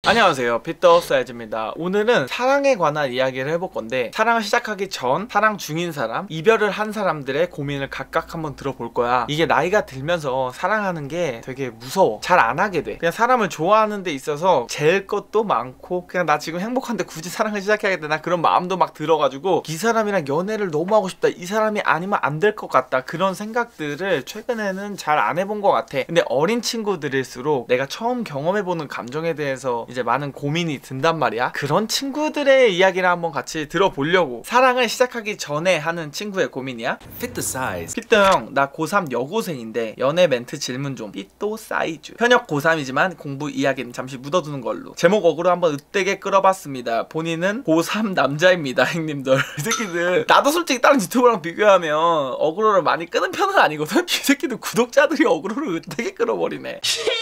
안녕하세요, 빗더사이즈입니다. 오늘은 사랑에 관한 이야기를 해볼 건데, 사랑을 시작하기 전, 사랑 중인 사람, 이별을 한 사람들의 고민을 각각 한번 들어볼 거야. 이게 나이가 들면서 사랑하는 게 되게 무서워. 잘 안 하게 돼. 그냥 사람을 좋아하는 데 있어서 잴 것도 많고, 그냥 나 지금 행복한데 굳이 사랑을 시작해야 되나 그런 마음도 막 들어가지고, 이 사람이랑 연애를 너무 하고 싶다, 이 사람이 아니면 안 될 것 같다, 그런 생각들을 최근에는 잘 안 해본 것 같아. 근데 어린 친구들일수록 내가 처음 경험해보는 감정에 대해서 이제 많은 고민이 든단 말이야. 그런 친구들의 이야기를 한번 같이 들어보려고. 사랑을 시작하기 전에 하는 친구의 고민이야. Fit the size. 삐또 형, 나 고3 여고생인데 연애 멘트 질문 좀. 삐또 사이즈. 현역 고3이지만 공부 이야기는 잠시 묻어두는 걸로. 제목 어그로 한번 으뜨게 끌어봤습니다. 본인은 고3 남자입니다, 형님들. 이 새끼들, 나도 솔직히 다른 유튜버랑 비교하면 어그로를 많이 끄는 편은 아니거든. 이 새끼들 구독자들이 어그로를 으뜨게 끌어버리네.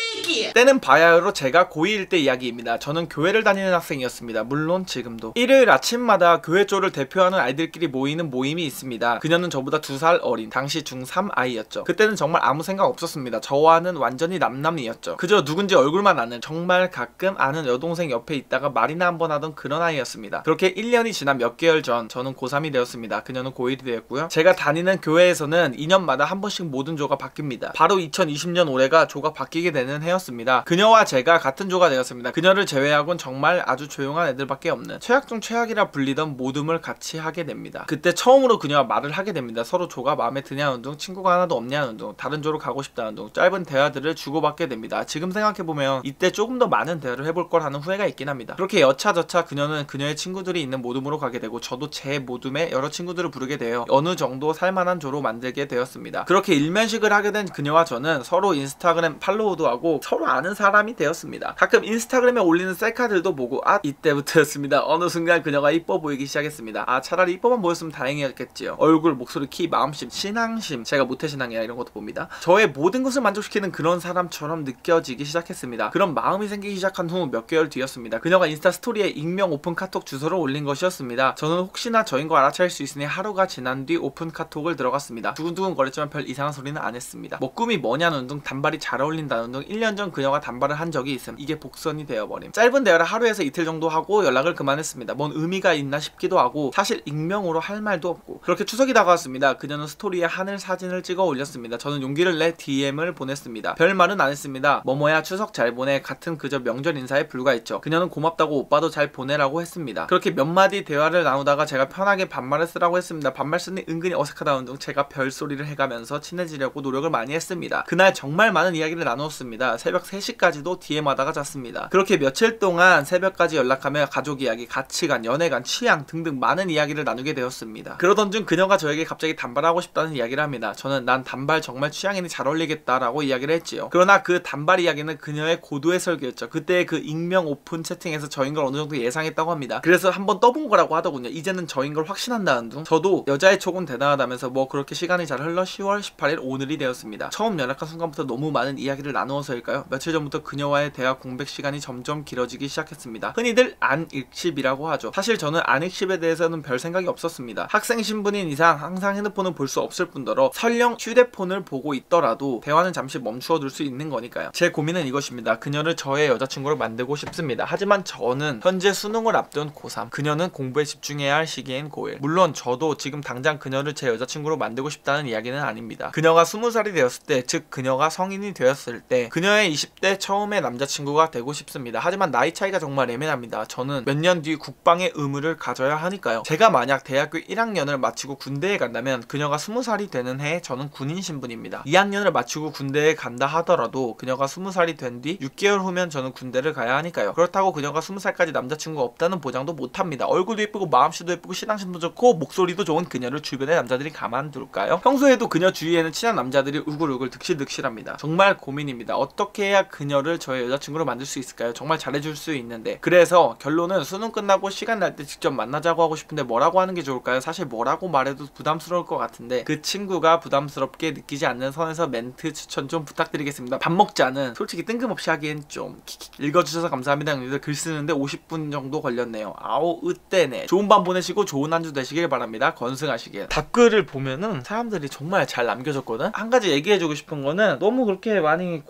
때는 바야흐로 제가 고2일 때 이야기입니다. 저는 교회를 다니는 학생이었습니다. 물론 지금도. 일요일 아침마다 교회 쪽을 대표하는 아이들끼리 모이는 모임이 있습니다. 그녀는 저보다 2살 어린 당시 중3 아이였죠. 그때는 정말 아무 생각 없었습니다. 저와는 완전히 남남이었죠. 그저 누군지 얼굴만 아는, 정말 가끔 아는 여동생 옆에 있다가 말이나 한번 하던 그런 아이였습니다. 그렇게 1년이 지난 몇 개월 전 저는 고3이 되었습니다. 그녀는 고1이 되었고요. 제가 다니는 교회에서는 2년마다 한 번씩 모든 조가 바뀝니다. 바로 2020년 올해가 조가 바뀌게 되는 해였습니다. 그녀와 제가 같은 조가 되었습니다. 그녀를 제외하곤 정말 아주 조용한 애들밖에 없는, 최악 중 최악이라 불리던 모둠을 같이 하게 됩니다. 그때 처음으로 그녀와 말을 하게 됩니다. 서로 조가 마음에 드냐는 둥, 친구가 하나도 없냐는 둥, 다른 조로 가고 싶다는 둥, 짧은 대화들을 주고받게 됩니다. 지금 생각해보면 이때 조금 더 많은 대화를 해볼 걸 하는 후회가 있긴 합니다. 그렇게 여차저차 그녀는 그녀의 친구들이 있는 모둠으로 가게 되고, 저도 제 모둠에 여러 친구들을 부르게 되어 어느 정도 살만한 조로 만들게 되었습니다. 그렇게 일면식을 하게 된 그녀와 저는 서로 인스타그램 팔로우도 하고 서로 아는 사람이 되었습니다. 가끔 인스타그램에 올리는 셀카들도 보고, 이때부터였습니다. 어느 순간 그녀가 이뻐 보이기 시작했습니다. 차라리 이뻐만 보였으면 다행이었겠지요. 얼굴, 목소리, 키, 마음심, 신앙심, 제가 모태신앙이야 이런 것도 봅니다. 저의 모든 것을 만족시키는 그런 사람처럼 느껴지기 시작했습니다. 그런 마음이 생기기 시작한 후 몇 개월 뒤였습니다. 그녀가 인스타 스토리에 익명 오픈 카톡 주소를 올린 것이었습니다. 저는 혹시나 저인 거 알아차릴 수 있으니 하루가 지난 뒤 오픈 카톡을 들어갔습니다. 두근두근 거렸지만 별 이상한 소리는 안 했습니다. 뭐 꿈이 뭐냐는 둥, 단발이 잘 어울린다는 둥, 1년 전 그녀가 단발을 한 적이 있음. 이게 복선이 되어버림. 짧은 대화를 하루에서 이틀 정도 하고 연락을 그만했습니다. 뭔 의미가 있나 싶기도 하고, 사실 익명으로 할 말도 없고. 그렇게 추석이 다가왔습니다. 그녀는 스토리에 하늘 사진을 찍어 올렸습니다. 저는 용기를 내 DM을 보냈습니다. 별 말은 안 했습니다. 뭐뭐야 추석 잘 보내 같은 그저 명절 인사에 불과했죠. 그녀는 고맙다고 오빠도 잘 보내라고 했습니다. 그렇게 몇 마디 대화를 나누다가 제가 편하게 반말을 쓰라고 했습니다. 반말 쓰니 은근히 어색하다는 둥, 제가 별소리를 해가면서 친해지려고 노력을 많이 했습니다. 그날 정말 많은 이야기를 나누었습니다. 새벽 3시까지도 DM하다가 잤습니다. 그렇게 며칠 동안 새벽까지 연락하며 가족 이야기, 가치관, 연애관, 취향 등등 많은 이야기를 나누게 되었습니다. 그러던 중 그녀가 저에게 갑자기 단발하고 싶다는 이야기를 합니다. 저는 난 단발 정말 취향이니 잘 어울리겠다라고 이야기를 했지요. 그러나 그 단발 이야기는 그녀의 고도의 설계였죠. 그때 그 익명 오픈 채팅에서 저인 걸 어느 정도 예상했다고 합니다. 그래서 한번 떠본 거라고 하더군요. 이제는 저인 걸 확신한다는 둥. 저도 여자의 촉은 대단하다면서 뭐 그렇게 시간이 잘 흘러 10월 18일 오늘이 되었습니다. 처음 연락한 순간부터 너무 많은 이야기를 나누어서일까요? 며칠 전부터 그녀와의 대화 공백 시간이 점점 길어지기 시작했습니다. 흔히들 안익십이라고 하죠. 사실 저는 안익십에 대해서는 별 생각이 없었습니다. 학생 신분인 이상 항상 핸드폰을 볼 수 없을 뿐더러 설령 휴대폰을 보고 있더라도 대화는 잠시 멈추어 둘 수 있는 거니까요. 제 고민은 이것입니다. 그녀를 저의 여자친구로 만들고 싶습니다. 하지만 저는 현재 수능을 앞둔 고3, 그녀는 공부에 집중해야 할 시기인 고1. 물론 저도 지금 당장 그녀를 제 여자친구로 만들고 싶다는 이야기는 아닙니다. 그녀가 20살이 되었을 때, 즉 그녀가 성인이 되었을 때 그녀의 20대 처음의 남자친구가 되고 싶습니다. 하지만 나이 차이가 정말 애매합니다. 저는 몇 년 뒤 국방의 의무를 가져야 하니까요. 제가 만약 대학교 1학년을 마치고 군대에 간다면 그녀가 20살이 되는 해에 저는 군인 신분입니다. 2학년을 마치고 군대에 간다 하더라도 그녀가 20살이 된 뒤 6개월 후면 저는 군대를 가야 하니까요. 그렇다고 그녀가 20살까지 남자친구가 없다는 보장도 못합니다. 얼굴도 예쁘고 마음씨도 예쁘고 신앙심도 좋고 목소리도 좋은 그녀를 주변의 남자들이 가만둘까요? 평소에도 그녀 주위에는 친한 남자들이 우글우글 득실득실합니다. 정말 고민입니다. 어떻게 해야 그녀를 저의 여자친구로 만들 수 있을까요? 정말 잘해줄 수 있는데. 그래서 결론은 수능 끝나고 시간 날 때 직접 만나자고 하고 싶은데 뭐라고 하는 게 좋을까요? 사실 뭐라고 말해도 부담스러울 것 같은데 그 친구가 부담스럽게 느끼지 않는 선에서 멘트 추천 좀 부탁드리겠습니다. 밥 먹자는 솔직히 뜬금없이 하기엔 좀 읽어주셔서 감사합니다. 형님들 글 쓰는데 50분 정도 걸렸네요. 아우 으때네. 좋은 밤 보내시고 좋은 한 주 되시길 바랍니다. 건승하시길. 답글을 보면은 사람들이 정말 잘 남겨줬거든. 한 가지 얘기해주고 싶은 거는 너무 그렇게 많이 고민을 하지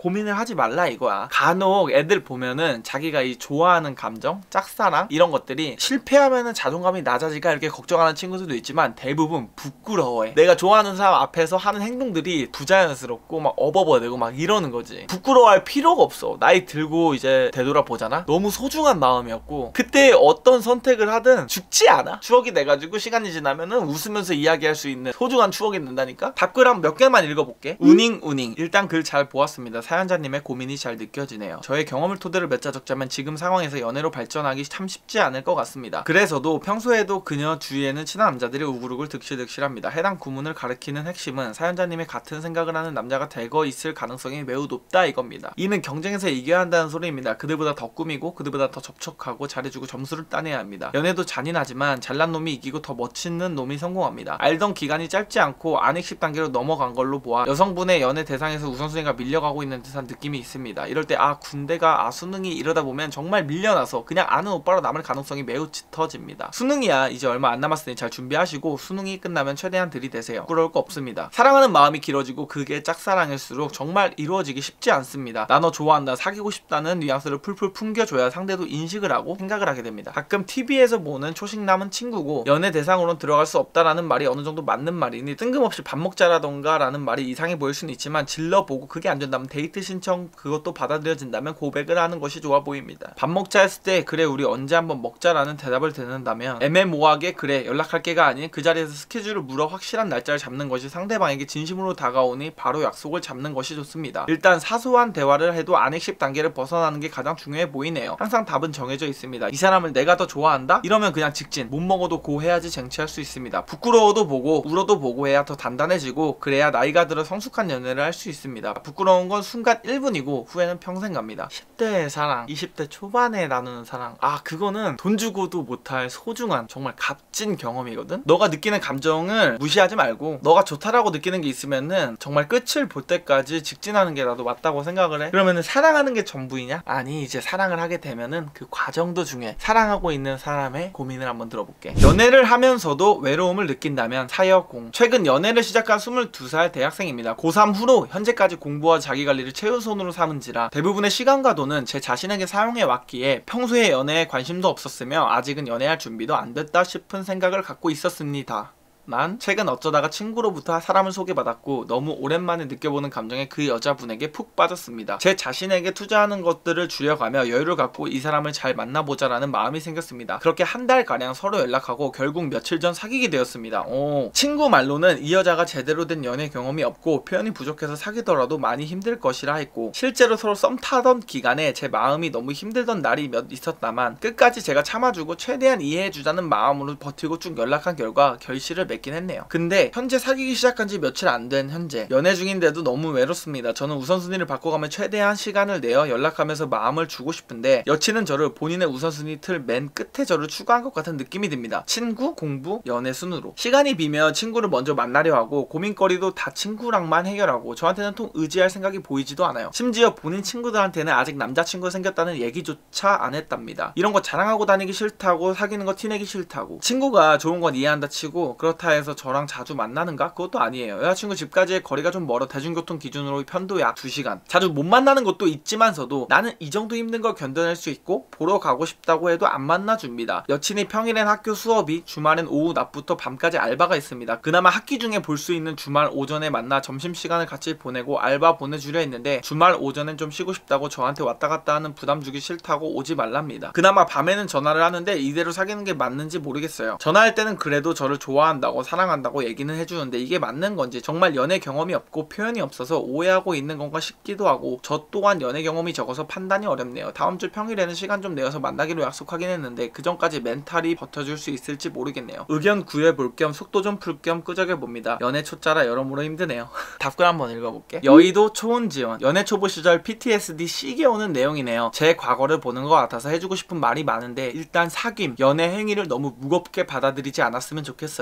하지 말라 이거야. 간혹 애들 보면은 자기가 이 좋아하는 감정, 짝사랑 이런 것들이 실패하면은 자존감이 낮아질까 이렇게 걱정하는 친구들도 있지만 대부분 부끄러워해. 내가 좋아하는 사람 앞에서 하는 행동들이 부자연스럽고 막 어버버되고 막 이러는 거지. 부끄러워할 필요가 없어. 나이 들고 이제 되돌아보잖아. 너무 소중한 마음이었고 그때 어떤 선택을 하든 죽지 않아. 추억이 돼가지고 시간이 지나면은 웃으면서 이야기할 수 있는 소중한 추억이 된다니까. 답글 한 몇 개만 읽어볼게. 우닝. 일단 글 잘 보았습니다. 사연자님의 고민이 잘 느껴지네요. 저의 경험을 토대로 몇 자 적자면 지금 상황에서 연애로 발전하기 참 쉽지 않을 것 같습니다. 그래서도 평소에도 그녀 주위에는 친한 남자들이 우글우글 득실득실합니다. 해당 구문을 가리키는 핵심은 사연자님이 같은 생각을 하는 남자가 대거 있을 가능성이 매우 높다 이겁니다. 이는 경쟁에서 이겨야 한다는 소리입니다. 그들보다 더 꾸미고 그들보다 더 접촉하고 잘해주고 점수를 따내야 합니다. 연애도 잔인하지만 잘난 놈이 이기고 더 멋있는 놈이 성공합니다. 알던 기간이 짧지 않고 안익 10단계로 넘어간 걸로 보아 여성분의 연애 대상에서 우선순위가 밀려가고 있는 듯한 느낌이 있습니다. 이럴 때 군대가 수능이 이러다 보면 정말 밀려나서 그냥 아는 오빠로 남을 가능성이 매우 짙어집니다. 수능이야 이제 얼마 안 남았으니 잘 준비하시고 수능이 끝나면 최대한 들이대세요. 부러울 거 없습니다. 사랑하는 마음이 길어지고 그게 짝사랑일수록 정말 이루어지기 쉽지 않습니다. 나 너 좋아한다, 사귀고 싶다는 뉘앙스를 풀풀 풍겨줘야 상대도 인식을 하고 생각을 하게 됩니다. 가끔 TV에서 보는 초식 남은 친구고 연애 대상으로는 들어갈 수 없다라는 말이 어느 정도 맞는 말이니 뜬금없이 밥 먹자라던가 라는 말이 이상해 보일 수는 있지만 질러보고 그게 안 된다면 데이트 신청 그것도 받아들여진다면 고백을 하는 것이 좋아 보입니다. 밥 먹자 했을 때 그래 우리 언제 한번 먹자라는 대답을 듣는다면 애매모호하게 그래 연락할게가 아닌 그 자리에서 스케줄을 물어 확실한 날짜를 잡는 것이 상대방에게 진심으로 다가오니 바로 약속을 잡는 것이 좋습니다. 일단 사소한 대화를 해도 안익 10단계를 벗어나는 게 가장 중요해 보이네요. 항상 답은 정해져 있습니다. 이 사람을 내가 더 좋아한다? 이러면 그냥 직진. 못 먹어도 고 해야지 쟁취할 수 있습니다. 부끄러워도 보고 울어도 보고 해야 더 단단해지고 그래야 나이가 들어 성숙한 연애를 할 수 있습니다. 부끄러운 건 순간 1분이고 후회는 평생 갑니다. 10대의 사랑, 20대 초반에 나누는 사랑, 그거는 돈 주고도 못할 소중한 정말 값진 경험이거든. 너가 느끼는 감정을 무시하지 말고 너가 좋다라고 느끼는 게 있으면은 정말 끝을 볼 때까지 직진하는 게 나도 맞다고 생각을 해. 그러면은 사랑하는 게 전부이냐? 아니 이제 사랑을 하게 되면은 그 과정도 중요해. 사랑하고 있는 사람의 고민을 한번 들어볼게. 연애를 하면서도 외로움을 느낀다면 사여공. 최근 연애를 시작한 22살 대학생입니다. 고3 후로 현재까지 공부와 자기관리를 최우선으로 삼은지라 대부분의 시간과 돈은 제 자신에게 사용해 왔기에 평소에 연애에 관심도 없었으며 아직은 연애할 준비도 안 됐다 싶은 생각을 갖고 있었습니다. 난 최근 어쩌다가 친구로부터 사람을 소개받았고 너무 오랜만에 느껴보는 감정에 그 여자분에게 푹 빠졌습니다. 제 자신에게 투자하는 것들을 줄여가며 여유를 갖고 이 사람을 잘 만나보자라는 마음이 생겼습니다. 그렇게 한 달가량 서로 연락하고 결국 며칠 전 사귀게 되었습니다. 친구 말로는 이 여자가 제대로 된 연애 경험이 없고 표현이 부족해서 사귀더라도 많이 힘들 것이라 했고 실제로 서로 썸 타던 기간에 제 마음이 너무 힘들던 날이 몇 있었다만 끝까지 제가 참아주고 최대한 이해해주자는 마음으로 버티고 쭉 연락한 결과 결실을 맺긴 했네요. 근데 현재 사귀기 시작한 지 며칠 안 된 현재 연애 중인데도 너무 외롭습니다. 저는 우선순위를 바꿔가며 최대한 시간을 내어 연락하면서 마음을 주고 싶은데 여친은 저를 본인의 우선순위 틀 맨 끝에 저를 추가한 것 같은 느낌이 듭니다. 친구, 공부, 연애 순으로 시간이 비면 친구를 먼저 만나려 하고 고민거리도 다 친구랑만 해결하고 저한테는 통 의지할 생각이 보이지도 않아요. 심지어 본인 친구들한테는 아직 남자친구 생겼다는 얘기조차 안 했답니다. 이런 거 자랑하고 다니기 싫다고 사귀는 거 티내기 싫다고. 친구가 좋은 건 이해한다 치고 그렇다 해서 저랑 자주 만나는가? 그것도 아니에요. 여자친구 집까지의 거리가 좀 멀어 대중교통 기준으로 편도 약 2시간. 자주 못 만나는 것도 있지만서도 나는 이 정도 힘든 걸 견뎌낼 수 있고 보러 가고 싶다고 해도 안 만나줍니다. 여친이 평일엔 학교 수업이 주말엔 오후 낮부터 밤까지 알바가 있습니다. 그나마 학기 중에 볼 수 있는 주말 오전에 만나 점심시간을 같이 보내고 알바 보내주려 했는데 주말 오전엔 좀 쉬고 싶다고 저한테 왔다 갔다 하는 부담 주기 싫다고 오지 말랍니다. 그나마 밤에는 전화를 하는데 이대로 사귀는 게 맞는지 모르겠어요. 전화할 때는 그래도 저를 좋아한다고 사랑한다고 얘기는 해주는데 이게 맞는 건지 정말 연애 경험이 없고 표현이 없어서 오해하고 있는 건가 싶기도 하고 저 또한 연애 경험이 적어서 판단이 어렵네요. 다음 주 평일에는 시간 좀 내어서 만나기로 약속하긴 했는데 그 전까지 멘탈이 버텨줄 수 있을지 모르겠네요. 의견 구해볼 겸 속도 좀 풀 겸 끄적여봅니다. 연애 초짜라 여러모로 힘드네요. 답글 한번 읽어볼게. 여의도 초은지원. 연애 초보 시절 PTSD 시게 오는 내용이네요. 제 과거를 보는 것 같아서 해주고 싶은 말이 많은데 일단 사귐, 연애 행위를 너무 무겁게 받아들이지 않았으면 좋겠어요. 연애를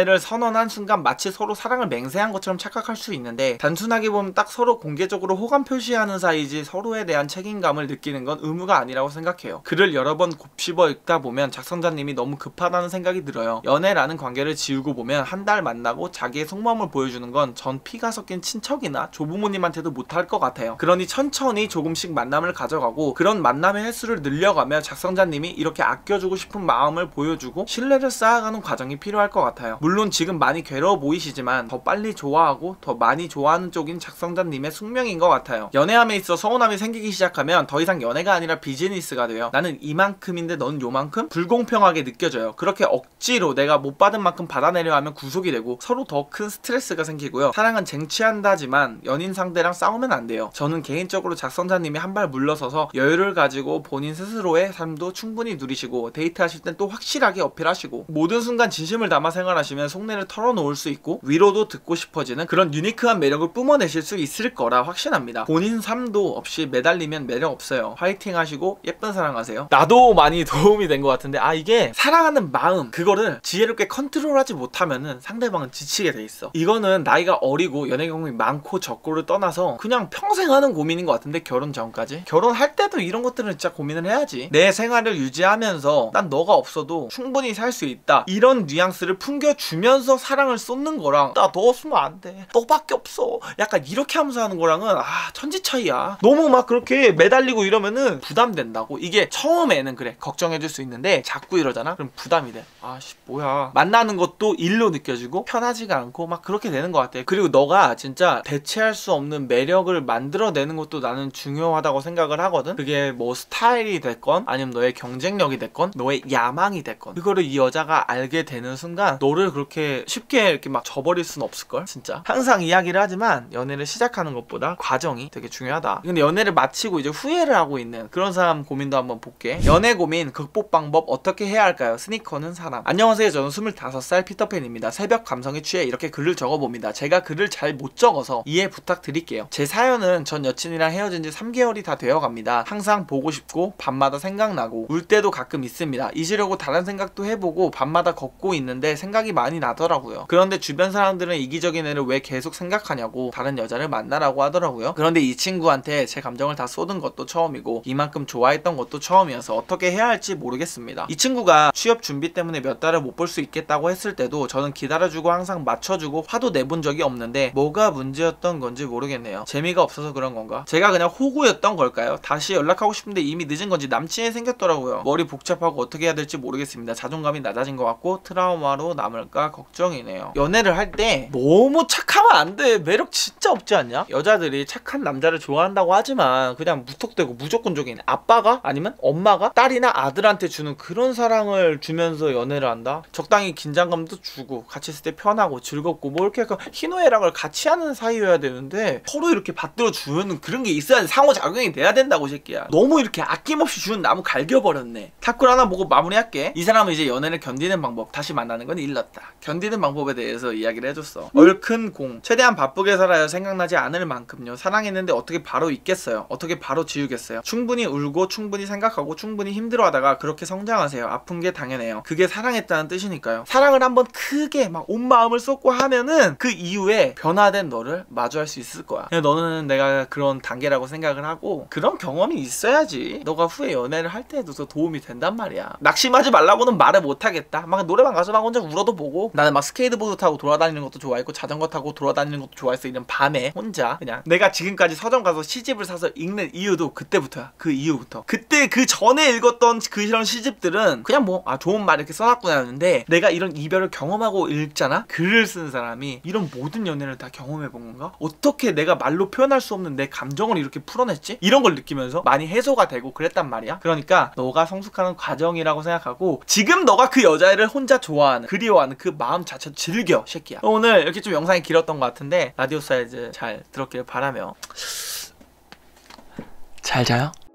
연애를 선언한 순간 마치 서로 사랑을 맹세한 것처럼 착각할 수 있는데, 단순하게 보면 딱 서로 공개적으로 호감 표시하는 사이지 서로에 대한 책임감을 느끼는 건 의무가 아니라고 생각해요. 글을 여러 번 곱씹어 읽다 보면 작성자님이 너무 급하다는 생각이 들어요. 연애라는 관계를 지우고 보면 한 달 만나고 자기의 속마음을 보여주는 건 전 피가 섞인 친척이나 조부모님한테도 못할 것 같아요. 그러니 천천히 조금씩 만남을 가져가고, 그런 만남의 횟수를 늘려가며 작성자님이 이렇게 아껴주고 싶은 마음을 보여주고 신뢰를 쌓아가는 과정이 필요할 것 같아요. 물론 지금 많이 괴로워 보이시지만 더 빨리 좋아하고 더 많이 좋아하는 쪽인 작성자님의 숙명인 것 같아요. 연애함에 있어 서운함이 생기기 시작하면 더 이상 연애가 아니라 비즈니스가 돼요. 나는 이만큼인데 넌 요만큼? 불공평하게 느껴져요. 그렇게 억지로 내가 못 받은 만큼 받아내려 하면 구속이 되고 서로 더 큰 스트레스가 생기고요. 사랑은 쟁취한다지만 연인 상대랑 싸우면 안 돼요. 저는 개인적으로 작성자님이 한 발 물러서서 여유를 가지고 본인 스스로의 삶도 충분히 누리시고 데이트하실 땐 또 확실하게 어필하시고 모든 순간 진심을 담아 생활하시면 속내를 털어놓을 수 있고 위로도 듣고 싶어지는 그런 유니크한 매력을 뿜어내실 수 있을 거라 확신합니다. 본인 삶도 없이 매달리면 매력 없어요. 화이팅 하시고 예쁜 사랑하세요. 나도 많이 도움이 된 것 같은데, 이게 사랑하는 마음 그거를 지혜롭게 컨트롤하지 못하면은 상대방은 지치게 돼 있어. 이거는 나이가 어리고 연애 경험이 많고 적고를 떠나서 그냥 평생 하는 고민인 것 같은데, 결혼 전까지? 결혼할 때도 이런 것들은 진짜 고민을 해야지. 내 생활을 유지하면서 난 너가 없어도 충분히 살 수 있다, 이런 뉘앙스를 풍겨주면서 사랑을 쏟는 거랑 나 너 없으면 안 돼, 너밖에 없어, 약간 이렇게 하면서 하는 거랑은 천지 차이야. 너무 막 그렇게 매달리고 이러면은 부담된다고. 이게 처음에는 그래 걱정해줄 수 있는데 자꾸 이러잖아? 그럼 부담이 돼. 뭐야. 만나는 것도 일로 느껴지고 편하지가 않고 막 그렇게 되는 것 같아. 그리고 너가 진짜 대체할 수 없는 매력을 만들어내는 것도 나는 중요하다고 생각을 하거든. 그게 뭐 스타일이 됐건 아니면 너의 경쟁력이 됐건 너의 야망이 됐건, 그거를 이 여자가 알게 되는 순간 너를 그렇게 쉽게 이렇게 막 저버릴 순 없을걸 진짜. 항상 이야기를 하지만 연애를 시작하는 것보다 과정이 되게 중요하다. 근데 연애를 마치고 이제 후회를 하고 있는 그런 사람 고민도 한번 볼게. 연애 고민 극복 방법 어떻게 해야 할까요? 스니커는 사람. 안녕하세요, 저는 25살 피터팬입니다. 새벽 감성에 취해 이렇게 글을 적어봅니다. 제가 글을 잘 못 적어서 이해 부탁드릴게요. 제 사연은 전 여친이랑 헤어진 지 3개월이 다 되어갑니다. 항상 보고 싶고 밤마다 생각나고 울 때도 가끔 있습니다. 잊으려고 다른 생각도 해보고 밤마다 걷고 있는데 생각이 많이 나더라고요. 그런데 주변 사람들은 이기적인 애를 왜 계속 생각하냐고 다른 여자를 만나라고 하더라고요. 그런데 이 친구한테 제 감정을 다 쏟은 것도 처음이고 이만큼 좋아했던 것도 처음이어서 어떻게 해야 할지 모르겠습니다. 이 친구가 취업 준비 때문에 몇 달을 못 볼 수 있겠다고 했을 때도 저는 기다려주고 항상 맞춰주고 화도 내본 적이 없는데 뭐가 문제였던 건지 모르겠네요. 재미가 없어서 그런 건가? 제가 그냥 호구였던 걸까요? 다시 연락하고 싶은데 이미 늦은 건지 남친이 생겼더라고요. 머리 복잡하고 어떻게 해야 될지 모르겠습니다. 자존감이 낮아진 것 같고 트라우마로 남을까 걱정이네요. 연애를 할 때 너무 착하면 안 돼. 매력 진짜 없지 않냐? 여자들이 착한 남자를 좋아한다고 하지만 그냥 무턱대고 무조건적인 아빠가 아니면 엄마가 딸이나 아들한테 주는 그런 사랑을 주면서 연애를 한다? 적당히 긴장감도 주고 같이 있을 때 편하고 즐겁고 뭐 이렇게 약간 희노애락을 같이 하는 사이여야 되는데 서로 이렇게 받들어 주는 그런 게 있어야 상호작용이 돼야 된다고, 새끼야. 너무 이렇게 아낌없이 주는 나무 갈겨버렸네. 탁구를 하나 보고 마무리할게. 이 사람은 이제 연애를 견디는 방법, 다시 만나는 건 일렀다. 견디는 방법에 대해서 이야기를 해줬어. 얼큰 공. 최대한 바쁘게 살아요. 생각나지 않을 만큼요. 사랑했는데 어떻게 바로 잊겠어요. 어떻게 바로 지우겠어요. 충분히 울고 충분히 생각하고 충분히 힘들어하다가 그렇게 성장하세요. 아픈 게 당연해요. 그게 사랑했다는 뜻이니까요. 사랑을 한번 크게 막 온 마음을 쏟고 하면은 그 이후에 변화된 너를 마주할 수 있을 거야. 너는 내가 그런 단계라고 생각을 하고 그런 경험이 있어야지 너가 후에 연애를 할 때에도 더 도움이 된단 말이야. 낙심하지 말라고는 말을 못하겠다. 막 노래방 가서 막 혼자 울어도 보고, 나는 막 스케이트보드 타고 돌아다니는 것도 좋아했고 자전거 타고 돌아다니는 것도 좋아했어. 이런 밤에 혼자 그냥. 내가 지금까지 서점 가서 시집을 사서 읽는 이유도 그때부터야. 그 이후부터. 그때 그 전에 읽었던 그런 시집들은 그냥 뭐 좋은 말 이렇게 써놨구나 했는데, 내가 이런 이별을 경험하고 읽잖아? 글을 쓴 사람이 이런 모든 연애를 다 경험해본 건가? 어떻게 내가 말로 표현할 수 없는 내 감정을 이렇게 풀어냈지? 이런 걸 느끼면서 많이 해소가 되고 그랬단 말이야. 그러니까 너가 성숙하는 과정이라고 생각하고 지금 너가 그 여자애를 혼자 좋아하는, 그리워하는 그 마음 자체 즐겨, 새끼야. 오늘 이렇게 좀 영상이 길었던 것 같은데 라디오 사이즈 잘 들었길 바라며 잘 자요.